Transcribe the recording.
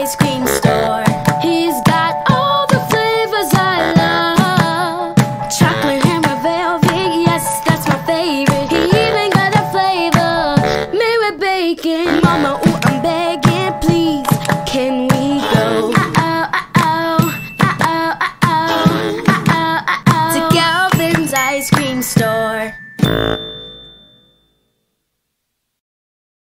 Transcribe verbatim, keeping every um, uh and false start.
ice cream store. He's got all the flavors I love. Chocolate hammer velvet, yes, that's my favorite. He even got a flavor made with bacon. Mama,